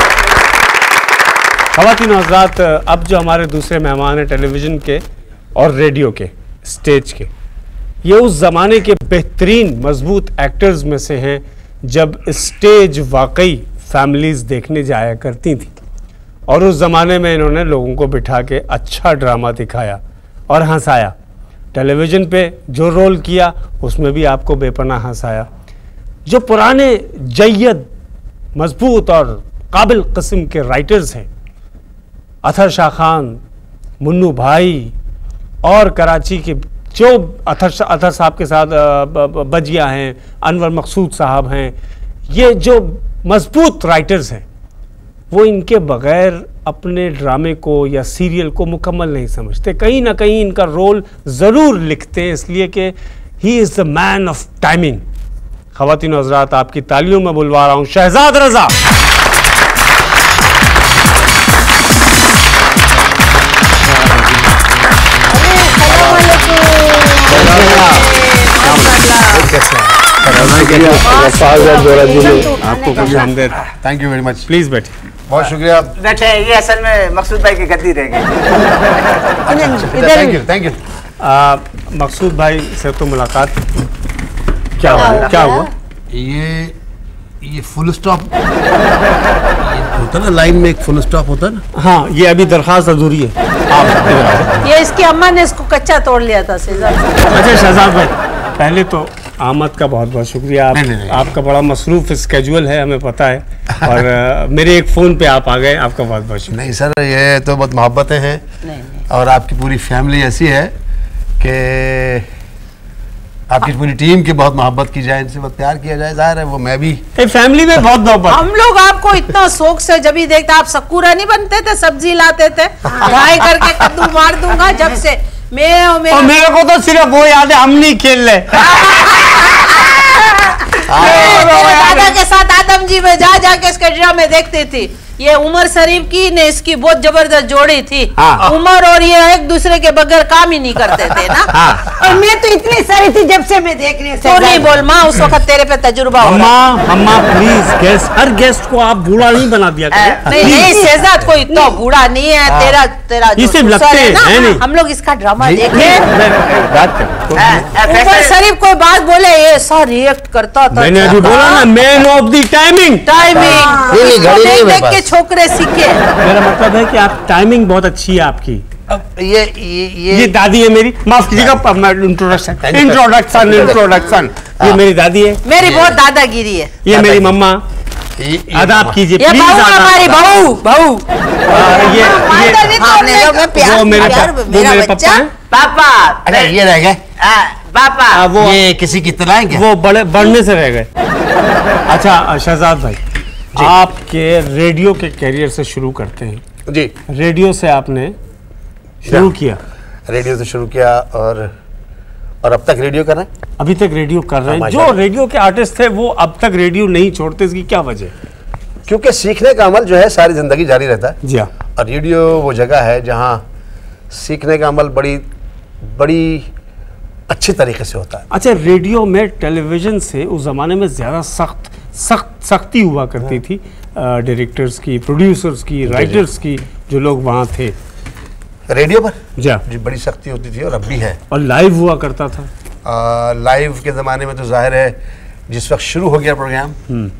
ख़वातीन और हज़रात, अब जो हमारे दूसरे मेहमान हैं टेलीविज़न के और रेडियो के, स्टेज के, ये उस ज़माने के बेहतरीन मजबूत एक्टर्स में से हैं जब स्टेज वाकई फैमिलीज़ देखने जाया करती थी। और उस ज़माने में इन्होंने लोगों को बिठा के अच्छा ड्रामा दिखाया और हंसाया। टेलीविज़न पे जो रोल किया उसमें भी आपको बेपनाह हंसाया। जो पुराने जय्यद मजबूत और काबिल किस्म के राइटर्स हैं, अथर शाह खान, मुन्नू भाई और कराची के जो अथर अथर साहब के साथ अ, ब- ब- बजिया हैं, अनवर मकसूद साहब हैं, ये जो मजबूत राइटर्स हैं, वो इनके बगैर अपने ड्रामे को या सीरियल को मुकम्मल नहीं समझते। कहीं ना कहीं इनका रोल ज़रूर लिखते हैं, इसलिए कि he is the man of timing. ख़वातीन और हज़रात, आपकी तालियों में बुलवा रहा हूँ शहजाद रज़ा। आपको खुश आमदेद। Thank you very much. Please बैठिए। बहुत शुक्रिया। बैठे, ये असल में मकसूद भाई की गद्दी रह गई। Thank you thank you. Maqsood भाई से तो मुलाकात क्या हुआ? क्या हुआ? ये ये फुल स्टॉप होता ना, लाइन में एक फुल स्टॉप होता है ना। हाँ, ये अभी दरखास्त अधूरी है। आप ये इसकी अम्मा ने इसको कच्चा तोड़ लिया था सीधा। अच्छा शहजाद भाई, पहले तो आमद का बहुत बहुत शुक्रिया। आप, नहीं, नहीं, नहीं। आपका बड़ा मसरूफ स्केड्यूल है, हमें पता है, और आ, मेरे एक फ़ोन पे आप आ गए, आपका बहुत बहुत शुक्रिया। नहीं सर, ये तो बहुत मोहब्बतें हैं, और आपकी पूरी फैमिली ऐसी है कि आपकी पूरी टीम की बहुत मोहब्बत की जाए, इनसे बहुत प्यार किया जाए। जाहिर है वो मैं भी फैमिली में बहुत मोहब्बत। हम लोग आपको इतना शौक से जब भी देखते, आप सकुरा नहीं बनते थे, सब्जी लाते थे, ढाई करके कद्दू मार दूंगा। जब से मैं और मेरा और मेरे को तो सिर्फ वो याद है, हम नहीं खेल रहे। मेरे दादा के साथ आदम जी में जा जाके इसके ड्रामे देखती थी। ये उमर शरीफ की ने इसकी बहुत जबरदस्त जोड़ी थी। हाँ। उमर और ये एक दूसरे के बगैर काम ही नहीं करते थे ना। हाँ। और मैं तो इतनी सारी थी जब से मैं देख रही हूँ। तो नहीं बोल माँ, उस वक्त तेरे पे तजुर्बा हो रहा है। अम्मा, अम्मा प्लीज, गेस्ट, हर गेस्ट को आप बूढ़ा नहीं बना दिया करें। नहीं नहीं शहजाद, कोई इतना बूढ़ा नहीं है। तेरा तेरा ये सिर्फ लगते हैं, है नहीं? हम लोग इसका ड्रामा देखे। बात कर। उमर शरीफ कोई बात बोले ये ऐसा रिएक्ट करता था। मैंने अभी बोला ना, man of the timing. Timing देख देख के छोकरे सीखे। मेरा मतलब है कि आप टाइमिंग बहुत अच्छी है आपकी। ये ये ये, ये दादी है मेरी, माफ कीजिएगा, इंट्रोडक्शन इंट्रोडक्शन इंट्रोडक्शन ये मेरी दादी है। मेरी बहुत दादागिरी है। ये मेरी मम्मा। ये, ये आदाब कीजिए ये प्लीज। बहू हमारी बहू बहू। ये ये वो मेरे वो मेरे पापा हैं। पापा। अरे ये रह गए, पापा। आ, वो ये किसी की तरह है क्या? वो बड़े बढ़ने से रह गए। अच्छा शहजाद भाई, आपके रेडियो के कैरियर से शुरू करते हैं। जी, रेडियो से आपने शुरू किया, रेडियो से शुरू किया, और और अब तक रेडियो कर रहे हैं। अभी तक रेडियो कर रहे हैं। हाँ, जो रेडियो के आर्टिस्ट थे वो अब तक रेडियो नहीं छोड़ते, इसकी क्या वजह? क्योंकि सीखने का अमल जो है सारी जिंदगी जारी रहता है। जी हाँ। और रेडियो वो जगह है जहाँ सीखने का अमल बड़ी बड़ी अच्छी तरीके से होता है। अच्छा, रेडियो में टेलीविज़न से उस ज़माने में ज़्यादा सख्त सख्त सख्ती हुआ करती थी, डायरेक्टर्स की, प्रोड्यूसर्स की, राइटर्स की, जो लोग वहाँ थे। रेडियो पर जी जी बड़ी सख्ती होती थी, और अब भी है। और लाइव हुआ करता था। आ, लाइव के ज़माने में तो जाहिर है जिस वक्त शुरू हो गया प्रोग्राम,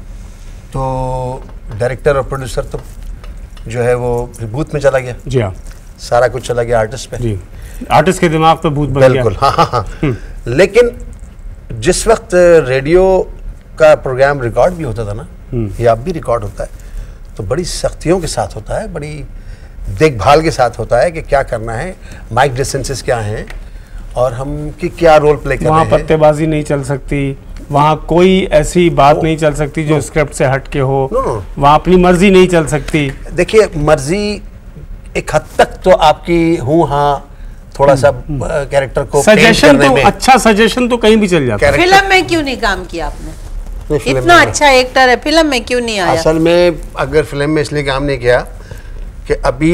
तो डायरेक्टर और प्रोड्यूसर तो जो है वो बूथ में चला गया। जी हाँ, सारा कुछ चला गया आर्टिस्ट पे। जी, आर्टिस्ट के दिमाग पे भूत बन गया। बिल्कुल, हाँ हाँ हाँ। लेकिन जिस वक्त रेडियो का प्रोग्राम रिकॉर्ड भी होता था ना, या अब भी रिकॉर्ड होता है, तो बड़ी सख्तियों के साथ होता है, बड़ी देखभाल के साथ होता है कि क्या करना है, माइक डिस्टेंसेस क्या हैं, और हम कि क्या रोल प्ले कर रहे वहाँ हैं। पत्तेबाजी नहीं चल सकती, वहाँ कोई ऐसी बात नहीं चल सकती जो स्क्रिप्ट से हट के हो, नो, नो। वहाँ अपनी मर्जी नहीं चल सकती। देखिए, मर्जी एक हद तक तो आपकी हूँ, हाँ, थोड़ा सा कैरेक्टर को पेंट सजेशन करने तो में। अच्छा सजेशन तो कहीं भी चल जाता है। कैरेक्टर- फिल्म में क्यों नहीं काम किया आपने? नहीं, फिल्म इतना में अच्छा एक्टर है, फिल्म में क्यों नहीं आया? असल में अगर फिल्म में इसलिए काम नहीं किया कि अभी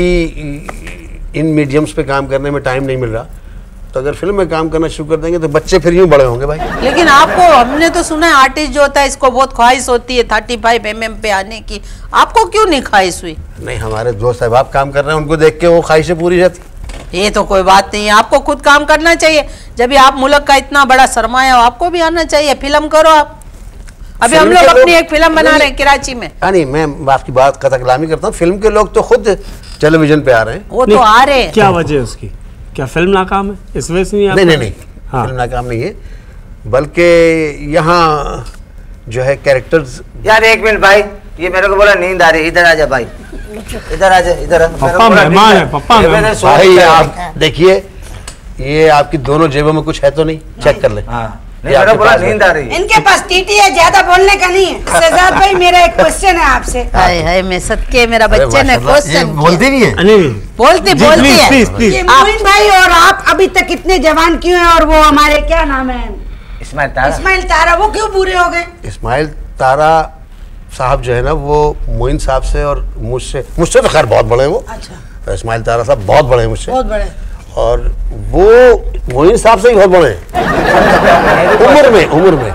इन मीडियम्स पे काम करने में टाइम नहीं मिल रहा, तो अगर फिल्म में काम करना शुरू कर देंगे तो बच्चे फिर यूं बड़े होंगे भाई। लेकिन आपको, हमने तो सुना है आर्टिस्ट जो होता है इसको बहुत ख्वाहिश होती है थर्टी फाइव एम एम पे आने की, आपको क्यों नहीं ख्वाहिश हुई? नहीं, हमारे दोस्त अहबाब काम कर रहे हैं, उनको देख के वो ख्वाहिशें पूरी रहती। ये तो कोई बात नहीं है, आपको खुद काम करना चाहिए। जब भी आप मुल्क का इतना बड़ा सरमाया हो, आपको भी आना चाहिए, फिल्म करो आप। अभी हम फिल्म लोग के अपनी लोग- एक फिल्म बना रहे हैं कराची में। हाँ नहीं, मैं आपकी बात कतई कलामी करता हूँ, फिल्म के लोग तो खुद टेलीविजन पे आ रहे हैं। वो तो आ रहे हैं। क्या वजह है उसकी? क्या फिल्म नाकाम है इस वजह से? नहीं नहीं नहीं नहीं, हाँ। फिल्म नाकाम नहीं है, बल्कि यहाँ जो है कैरेक्टर्स। यार एक मिनट भाई, ये मेरे को बोला नींद आ रही है, इधर आ जा भाई, इधर आ जा, इधर आ। पप्पा मेहमान है, पप्पा मेहमान। भाई आप देखिए, ये आपकी दोनों जेबों में कुछ है तो नहीं, चेक कर ले। हाँ ये आपके बोला पास है। नींद आ रही है। इनके पास टीटी है, ज्यादा बोलने का नहीं है। शहजाद भाई मेरा एक क्वेश्चन है आपसे। हाय हाय मैं सदके मेरा अरे बच्चे ने माशाल्लाह, ये क्वेश्चन बोलती नहीं है। नहीं बोलती जी, बोलती प्लीज है प्लीज प्लीज ये मोइन भाई और आप अभी तक इतने जवान क्यों हैं? और वो हमारे क्या नाम है इस्माइल तारा। इस्माइल तारा, वो क्यों बुरे हो गए? इस्माइल तारा साहब जो है ना वो मोइन साहब से और मुझसे मुझसे तो खैर बहुत बड़े हैं वो। अच्छा, इस्माइल तारा साहब बहुत बड़े हैं मुझसे, बहुत बड़े। और वो मोइन साहब से ही बहुत बड़े हैं उम्र में उम्र में।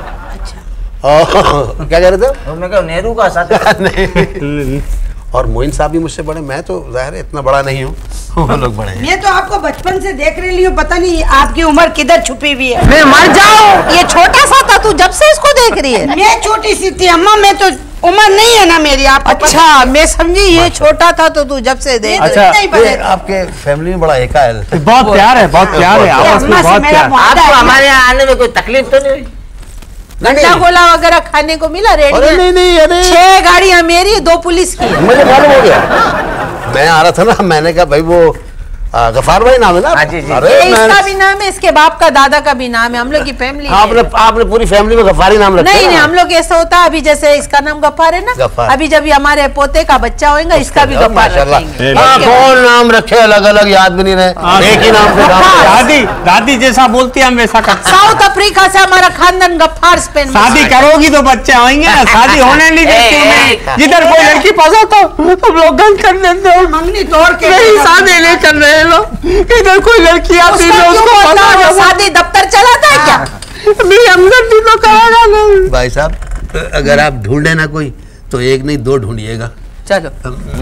अच्छा, क्या कह रहे थे? तो मैं कहा नेहरू का साथ नहीं, और मोइन साहब भी मुझसे बड़े, मैं तो जाहिर है इतना बड़ा नहीं हूँ, वो लोग बड़े हैं। मैं तो आपको बचपन से देख रही हूँ, पता नहीं आपकी उम्र किधर छुपी हुई है। मैं मर जाऊं, ये छोटा सा था तू जब से इसको देख रही है। मैं छोटी सी थी अम्मा, मैं तो उम्र नहीं है ना मेरी। आप अच्छा मैं समझी ये छोटा था तो तू जब से देख अच्छा, नहीं बड़े ये आपके फैमिली में बड़ा एका है। बहुत प्यार है, बहुत प्यार है, आपस में अम्मा से बहुत मेरा प्यार। वादा आपको है। हमारे यहाँ आने में कोई तकलीफ तो नहीं हुई? गंडा गोला वगैरह खाने को मिला रेडी अरे में? नहीं नहीं, अरे छह गाड़ियां मेरी, दो पुलिस की है। मुझे मालूम हो गया, मैं आ रहा था ना, मैंने कहा भाई वो आ, गफार भाई नाम है ना? हाँ जी, जी। अरे ये मैं- इसका भी नाम है, इसके बाप का दादा का भी नाम है, हम लोग की फैमिली है। आपने आपने पूरी फैमिली में गफारी नाम रखा नहीं है नहीं, ना? हम लोग ऐसा होता है अभी जैसे इसका नाम गफ्फार है ना, गफ्फार। अभी जब ये हमारे पोते का बच्चा होगा इसका भी गफ्फार माशाल्लाह। रखेंगे। हाँ, कौन नाम रखे अलग अलग याद भी नहीं रहे, एक ही नाम से नाम रखे। दादी दादी जैसा बोलती है हम वैसा करते हैं। साउथ अफ्रीका से हमारा खानदान गफ्फार स्पेन में। शादी करोगी तो बच्चे आएंगे ना, शादी होने नहीं देती ए, मैं। ए, जिधर कोई लड़की पसंद हो तुम लोग गंद कर देते हो। मंगनी तोड़ के नहीं शादी नहीं कर रहे लोग, इधर कोई लड़की आती उसका है क्यों उसको बोलता पता है? है वो शादी दफ्तर चलाता है क्या? मेरी हमदर्दी तो करेगा नहीं। भाई साहब अगर आप ढूंढे ना कोई तो एक नहीं दो ढूंढिएगा। चलो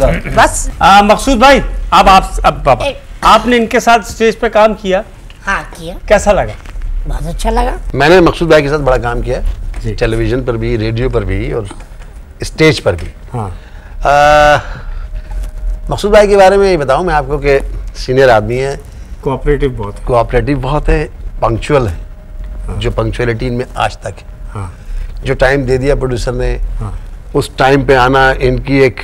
बस आ, मकसूद भाई अब आप अब बाबा आपने इनके साथ स्टेज पे काम किया, हाँ किया, कैसा लगा? बहुत अच्छा लगा। मैंने मकसूद भाई के साथ बड़ा काम किया जी। टेलीविजन पर भी, रेडियो पर भी और स्टेज पर भी। हाँ आ, मकसूद भाई के बारे में ये बताऊं मैं आपको कि सीनियर आदमी है, कोऑपरेटिव बहुत है। कोऑपरेटिव बहुत है, पंक्चुअल है, जो पंक्चुअलिटी इनमें आज तक है। हाँ जो टाइम दे दिया प्रोड्यूसर ने, हाँ। उस टाइम पे आना इनकी एक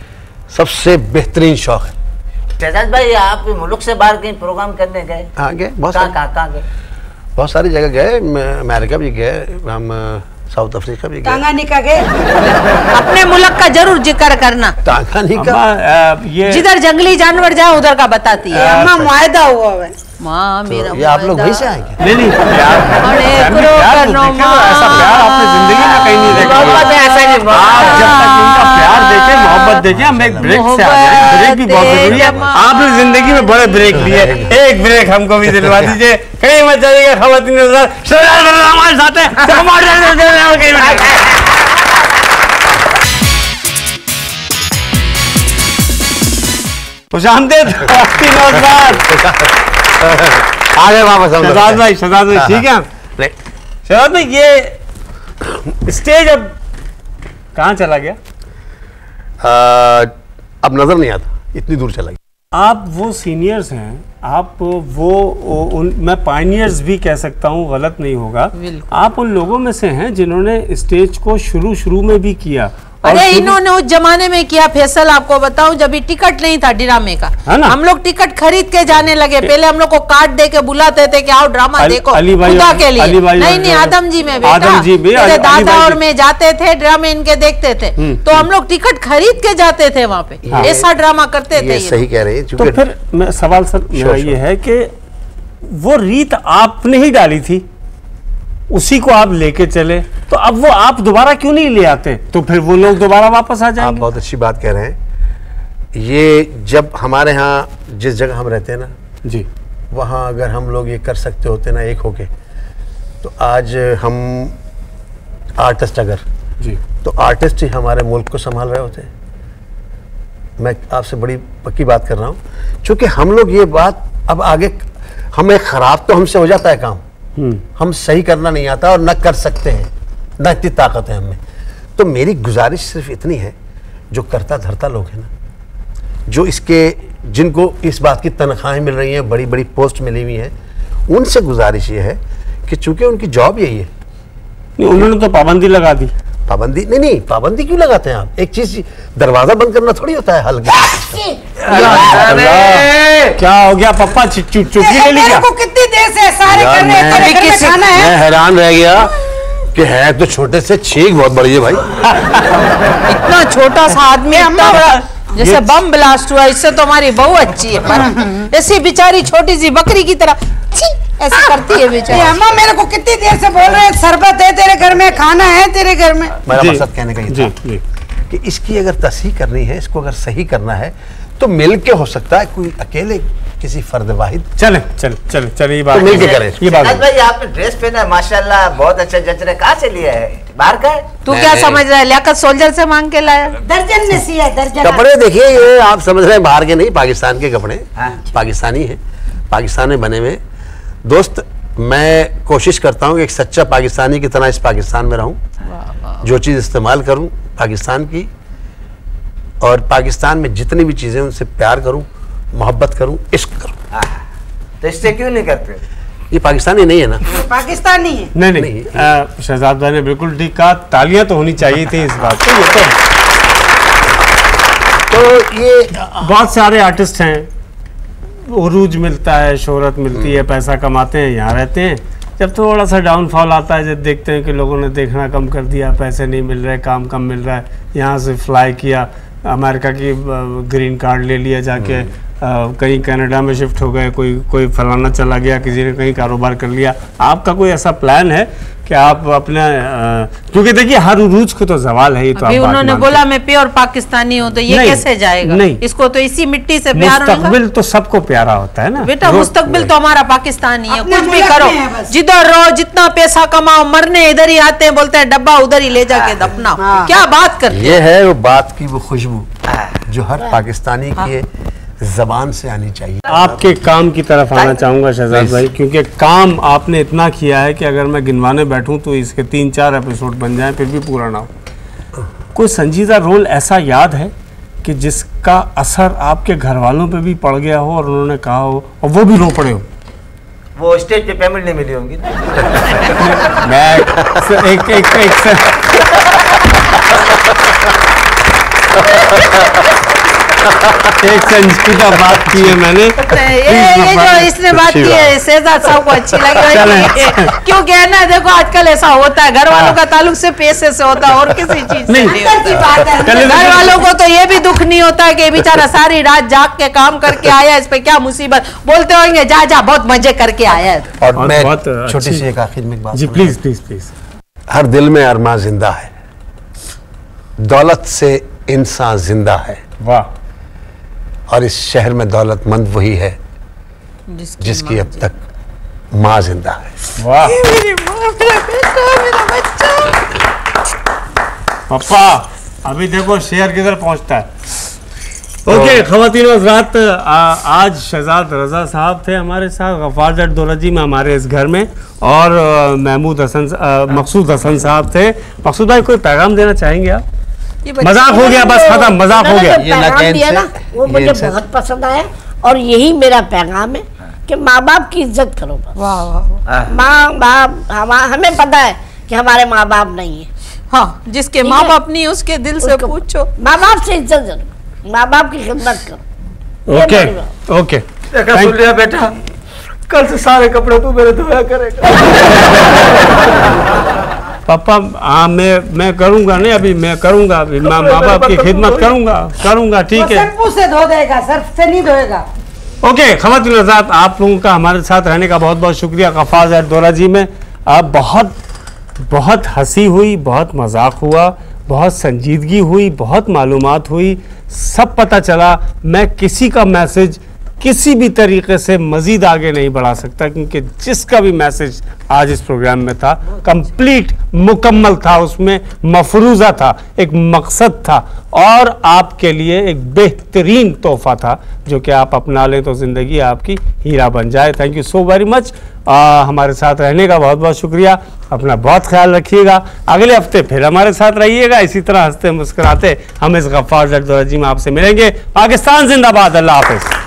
सबसे बेहतरीन शौक है। शहजाद भाई आप मुल्क से बाहर कहीं प्रोग्राम करने गए? हाँ गए, बहुत कहाँ सारी कहाँ कहाँ गए? बहुत सारी जगह गए, मैं अमेरिका भी गए, हम साउथ अफ्रीका भी गए। टांगानिका गए। अपने मुल्क का जरूर जिक्र करना, टांगानिका अम्मा, आ, ये जिधर जंगली जानवर जाए उधर का बताती ये है। अम्मा मुआयदा हुआ है। माँ मेरा ये आप लोग वहीं से आए क्या? नहीं नहीं प्यार अरे फैमिली करो प्यार तो करो देखे तो ऐसा प्यार आपने जिंदगी में कहीं नहीं देखा। मोहब्बत है, ऐसा नहीं, आप जब तक इनका प्यार देखे, मोहब्बत देखे, हम एक ब्रेक से आ जाए। ब्रेक भी बहुत जरूरी है, आपने जिंदगी में बड़े ब्रेक लिए, एक ब्रेक हमको भी दिलवा दीजिए। कहीं मत जाइएगा, खवातीन हमारे साथ है। खुशामदीद आ गए वापस हम लोग। शहजाद भाई, शहजाद भाई ठीक है। नहीं, शहजाद भाई ये स्टेज अब कहाँ चला गया? आ, अब नजर नहीं आता, इतनी दूर चला गया। आप वो सीनियर्स हैं, आप वो, वो उन मैं पायनियर्स भी कह सकता हूँ, गलत नहीं होगा। आप उन लोगों में से हैं जिन्होंने स्टेज को शुरू शुरू में भी किया। और अरे शुरू- इन्होंने उस जमाने में किया फैसल, आपको बताऊं जब भी टिकट नहीं था ड्रामे का, है ना? हम लोग टिकट खरीद के जाने लगे। पहले हम लोग को कार्ड दे के बुलाते थे कि आओ ड्रामा अली- देखो अली भाई खुदा और- के लिए। अली भाई नहीं और- नहीं आदम जी में बेटा, आदम जी भी, मेरे अली- अली दादा भाई और भी। मैं जाते थे ड्रामे इनके देखते थे, तो हम लोग टिकट खरीद के जाते थे वहाँ पे। ऐसा ड्रामा करते थे ये ये सही कह रहे हैं, तो क्योंकि फिर मैं सवाल सर मेरा Sure, ये है कि वो रीत आपने ही डाली थी, उसी को आप लेके चले, तो अब वो आप दोबारा क्यों नहीं ले आते? तो फिर वो लोग दोबारा वापस आ आप जाएंगे। बहुत अच्छी बात कह रहे हैं। ये जब हमारे यहाँ जिस जगह हम रहते हैं ना, जी वहाँ अगर हम लोग ये कर सकते होते ना एक होके, तो आज हम आर्टिस्ट अगर जी तो आर्टिस्ट ही हमारे मुल्क को संभाल रहे होते। मैं आपसे बड़ी पक्की बात कर रहा हूँ, क्योंकि हम लोग ये बात अब आगे, हमें खराब तो हमसे हो जाता है काम, हम सही करना नहीं आता और न कर सकते हैं, न इतनी ताकत है हमें। तो मेरी गुजारिश सिर्फ इतनी है, जो करता धरता लोग हैं ना, जो इसके जिनको इस बात की तनख्वाहें मिल रही हैं, बड़ी बड़ी पोस्ट मिली हुई हैं, उनसे गुजारिश ये है कि चूंकि उनकी जॉब यही है। नहीं, उन्होंने तो पाबंदी लगा दी। पाबंदी नहीं नहीं पाबंदी क्यों लगाते हैं आप? एक चीज, दरवाजा बंद करना थोड़ी होता है हल्का। क्या हो गया पप्पा, चुटकी ले ली मेरे क्या? को कितनी देर से सारे यार, कर रहे हैं, मैं- तेरे घर में खाना है। मैं हैरान रह गया कि है तो छोटे से, छींक बहुत बड़ी है भाई। इतना छोटा सा आदमी इतना बड़ा, जैसे बम ब्लास्ट हुआ। इससे तो हमारी बहू अच्छी है, पर ऐसी बेचारी छोटी सी बकरी की तरह छी, ऐसे करती है बेचारी। अम्मा मेरे को कितनी देर से बोल रहे हैं शरबत है तेरे घर में, खाना है तेरे घर में। मेरा जी, मकसद कहने का ये जी, था जी। कि इसकी अगर तस्हीह करनी है, इसको अगर सही करना है तो मिल के हो सकता है, कोई अकेले किसी फर्द वाहिद चले चले चले चले ये बात तो मिल के करें। ये बात शहजाद भाई आपने ड्रेस पहना है माशाल्लाह, बहुत अच्छा जच रहा है। कहाँ से लिया है? बाहर का है? तू नहीं, क्या नहीं। समझ रहा है? लियाकत सोल्जर से मांग के लाया। दर्जन ने सिया दर्जन। कपड़े देखिए, ये आप समझ रहे हैं बाहर के नहीं, पाकिस्तान के कपड़े, हाँ। पाकिस्तानी है, पाकिस्तान में बने हुए। दोस्त, मैं कोशिश करता हूँ कि एक सच्चा पाकिस्तानी की तरह इस पाकिस्तान में रहूं, जो चीज़ इस्तेमाल करूं पाकिस्तान की, और पाकिस्तान में जितनी भी चीज़ें उनसे प्यार करूं, मोहब्बत करूं, इश्क करूं। तो इससे क्यों नहीं करते? ये पाकिस्तानी नहीं है ना? पाकिस्तानी है। नहीं नहीं, अ, शहजाद भाई ने बिल्कुल ठीक कहा। तालियां तो होनी चाहिए थी इस बात पे। ये तो तो ये बहुत सारे आर्टिस्ट हैं, उरूज मिलता है, शोहरत मिलती है, पैसा कमाते हैं, यहाँ रहते हैं। जब थोड़ा सा डाउनफॉल आता है, जब देखते हैं कि लोगों ने देखना कम कर दिया, पैसे नहीं मिल रहे, काम कम मिल रहा है, यहाँ से फ्लाई किया, अमेरिका की ग्रीन कार्ड ले लिया जाके, कहीं कनाडा में शिफ्ट हो गए, कोई कोई फलाना चला गया, किसी ने कहीं कारोबार कर लिया। आपका कोई ऐसा प्लान है कि आप अपने, क्योंकि देखिए हर उरूज को तो जवाल है, ये तो अभी आप बात उन्होंने मानते बोला हैं। मैं प्योर पाकिस्तानी हूँ, तो ये नहीं, कैसे जाएगा? नहीं। इसको तो इसी मिट्टी से प्यार होगा। मुस्तकबिल तो सबको प्यारा होता है ना बेटा, रो- मुस्तकबिल तो हमारा पाकिस्तानी है। अपने कुछ भी मुल्क करो, में है बस। जिधर रहो, जितना पैसा कमाओ, मरने इधर ही आते हैं, बोलते हैं डब्बा उधर ही ले जाके दफना। हाँ। क्या बात करते ये है वो बात की वो खुशबू जो हर पाकिस्तानी की जबान से आनी चाहिए। आपके काम की तरफ आना चाहूंगा शहजाद भाई, क्योंकि काम आपने इतना किया है कि अगर मैं गिनवाने बैठूं तो इसके तीन चार एपिसोड बन जाएं फिर भी पूरा ना हो। कोई संजीदा रोल ऐसा याद है कि जिसका असर आपके घर वालों पे भी पड़ गया हो और उन्होंने कहा हो और वो भी रो पड़े हो? वो स्टेज पे पेमेंट नहीं मिली होंगी ना? मैं एक एक एक, एक एक संजीदा बात की है मैंने। ये ये जो इसने बात की है शहजाद साहब को अच्छी लगी, क्योंकि है ना, देखो आजकल ऐसा होता है, घर वालों का ताल्लुक से पैसे से होता है और किसी चीज से नहीं अंदर की बात है। चले- घर वालों को तो ये भी दुख नहीं होता है कि ये बेचारा सारी रात जाग के काम करके आया, इस पे क्या मुसीबत, बोलते होंगे जा जा बहुत मजे करके आया है। और बहुत- मैं बहुत छोटी अच्छी- सी एक आखिर में एक बात जी सुनाऊं? Please please please. हर दिल में अरमा जिंदा है, दौलत से इंसान जिंदा है, वाह, और इस शहर में दौलतमंद वही है जिसकी अब तक माँ जिंदा है। वाह मेरी माँ, मेरा बेटा, मेरा बच्चा। पापा, अभी देखो शेयर किधर पहुंचता है। ओके खवातीन और हज़रात, आज शहजाद रजा साहब थे हमारे साथ गफ्फार जट दौलजी में हमारे इस घर में, और अ, महमूद हसन अ, मकसूद हसन साहब थे। मकसूद भाई कोई पैगाम देना चाहेंगे आप? ये बच्चा- मजाक हो गया, बस खत्म, मजाक हो गया। ये ना पैगाम कहन दिया से- ना, वो ये मुझे इनसे- बहुत पसंद आया, और यही मेरा पैगाम है कि माँ बाप की इज्जत करो बस। वाह वाह। माँ बाप हम, हमें पता है कि हमारे माँ बाप नहीं है, हाँ, जिसके ठीक माँ है। बाप नहीं उसके दिल से उसको- पूछो। माँ बाप से इज्जत करो, माँ बाप की खिदमत करो। ये ओके मेरी बात। ओके, देखा, सुन लिया बेटा, कल से सारे कपड़े तू मेरे धोया करेगा। पापा हाँ मैं मैं करूंगा नहीं, अभी मैं करूंगा, अभी मैं माँ बाप की खिदमत करूंगा करूंगा ठीक वो है। शैम्पू से धो देगा, सर्फ से नहीं धोएगा। ओके खवातीन हज़रात, आप लोगों का हमारे साथ रहने का बहुत बहुत शुक्रिया। गफ्फार जट दौलजी में आप बहुत बहुत हंसी हुई, बहुत मजाक हुआ, बहुत संजीदगी हुई, बहुत मालूमात हुई, सब पता चला। मैं किसी का मैसेज किसी भी तरीके से मज़ीद आगे नहीं बढ़ा सकता, क्योंकि जिसका भी मैसेज आज इस प्रोग्राम में था कंप्लीट मुकम्मल था, उसमें मफरूज़ा था, एक मकसद था, और आपके लिए एक बेहतरीन तोहफा था जो कि आप अपना लें तो ज़िंदगी आपकी हीरा बन जाए। Thank you so very much, हमारे साथ रहने का बहुत बहुत शुक्रिया। अपना बहुत ख्याल रखिएगा, अगले हफ्ते फिर हमारे साथ रहिएगा, इसी तरह हंसते मुस्कुराते हम इस गफ्फार जट दौलजी में आपसे मिलेंगे। पाकिस्तान जिंदाबाद, अल्लाह हाफ़िज़।